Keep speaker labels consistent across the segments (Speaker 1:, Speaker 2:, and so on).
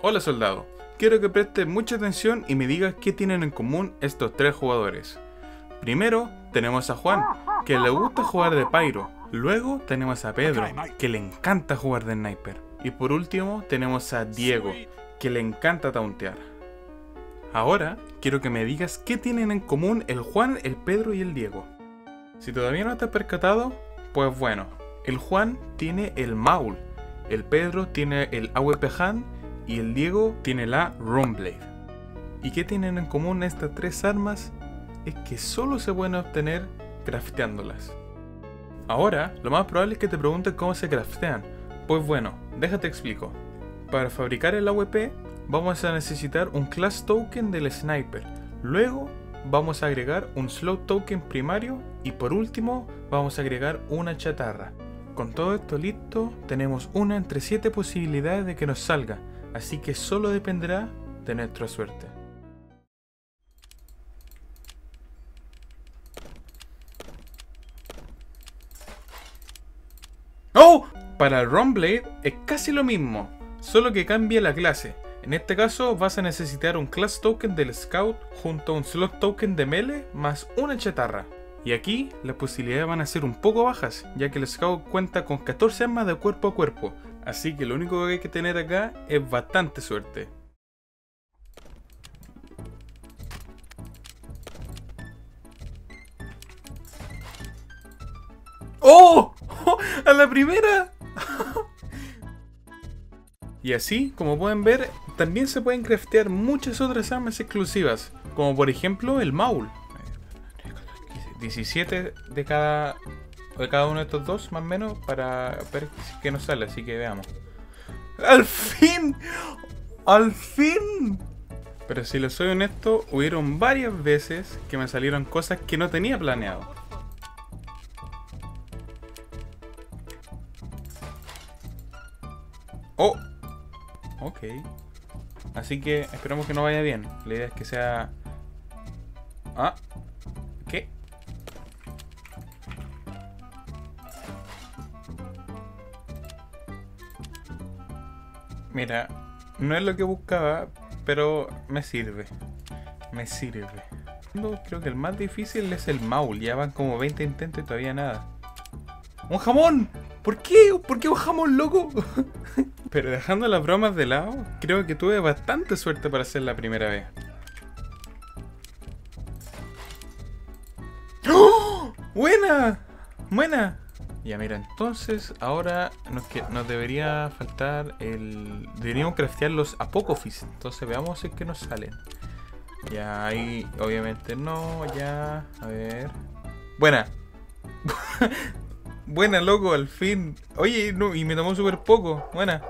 Speaker 1: Hola soldado, quiero que prestes mucha atención y me digas qué tienen en común estos tres jugadores. Primero tenemos a Juan, que le gusta jugar de pyro. Luego tenemos a Pedro, que le encanta jugar de sniper. Y por último tenemos a Diego, que le encanta tauntear. Ahora quiero que me digas qué tienen en común el Juan, el Pedro y el Diego. Si todavía no te has percatado, pues bueno, el Juan tiene el Maul, el Pedro tiene el AWP Hand y el Diego tiene la Rumblade. ¿Y qué tienen en común estas tres armas? Es que solo se pueden obtener crafteándolas. Ahora, lo más probable es que te preguntes cómo se craftean. Pues bueno, déjate explico. Para fabricar el AWP, vamos a necesitar un class token del sniper. Luego, vamos a agregar un slot token primario. Y por último, vamos a agregar una chatarra. Con todo esto listo, tenemos una entre 7 posibilidades de que nos salga. Así que solo dependerá de nuestra suerte. ¡Oh! Para el Rumblade es casi lo mismo, solo que cambia la clase. En este caso vas a necesitar un class token del Scout junto a un slot token de melee más una chatarra. Y aquí las posibilidades van a ser un poco bajas, ya que el Scout cuenta con 14 armas de cuerpo a cuerpo. Así que lo único que hay que tener acá es bastante suerte. ¡Oh! ¡A la primera! Y así, como pueden ver, también se pueden craftear muchas otras armas exclusivas, como por ejemplo el Maul. 17 de cada uno de estos dos, más o menos, para ver qué nos sale, así que veamos. ¡Al fin! ¡Al fin! Pero si les soy honesto, hubieron varias veces que me salieron cosas que no tenía planeado. ¡Oh! Ok. Así que esperemos que no vaya bien. La idea es que sea... ¿Ah? ¿Qué? Mira, no es lo que buscaba, pero me sirve. Me sirve. Creo que el más difícil es el Maul. Ya van como 20 intentos y todavía nada. ¡Un jamón! ¿Por qué? ¿Por qué un jamón, loco? Pero dejando las bromas de lado, creo que tuve bastante suerte para hacer la primera vez. ¡Oh! ¡Buena! ¡Buena! Ya mira, entonces ahora nos debería faltar el... Deberíamos craftear los Apophis. Entonces veamos si es que nos salen. Ya ahí, obviamente no, ya... A ver... ¡Buena! Buena, loco, al fin. Oye, no, y me tomó súper poco. Buena.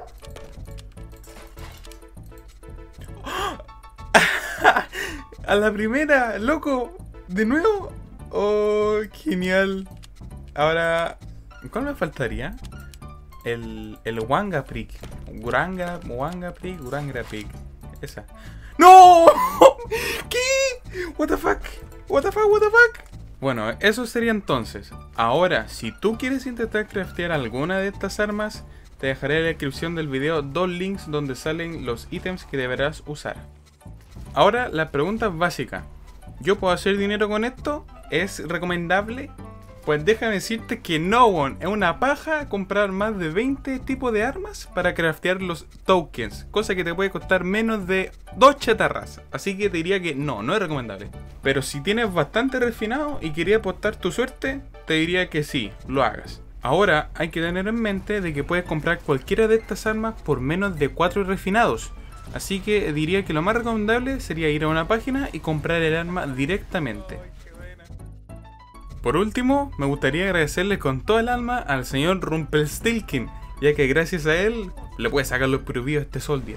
Speaker 1: A la primera, loco. ¿De nuevo? Oh, genial. Ahora, ¿cuál me faltaría? El Wangaprik. Wangaprik. Esa. ¡No! ¿Qué? What the fuck? What the fuck? Bueno, eso sería entonces. Ahora, si tú quieres intentar craftear alguna de estas armas, te dejaré en la descripción del video 2 links donde salen los ítems que deberás usar. Ahora, la pregunta básica. ¿Yo puedo hacer dinero con esto? ¿Es recomendable? Pues déjame decirte que no, one. Es una paja comprar más de 20 tipos de armas para craftear los tokens, cosa que te puede costar menos de 2 chatarras. Así que te diría que no es recomendable. Pero si tienes bastante refinado y querías apostar tu suerte, te diría que sí, lo hagas. Ahora hay que tener en mente de que puedes comprar cualquiera de estas armas por menos de 4 refinados. Así que diría que lo más recomendable sería ir a una página y comprar el arma directamente. Por último, me gustaría agradecerle con toda el alma al señor Rumpelstiltskin, ya que gracias a él le puede sacar los prohibidos a este soldier.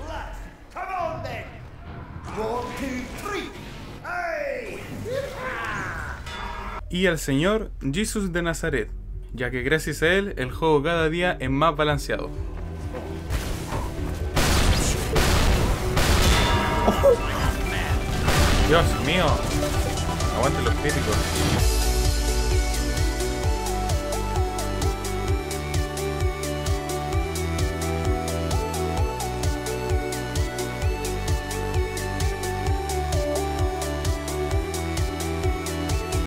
Speaker 1: Y al señor Jesus de Nazaret, ya que gracias a él el juego cada día es más balanceado. Dios mío, aguante los críticos.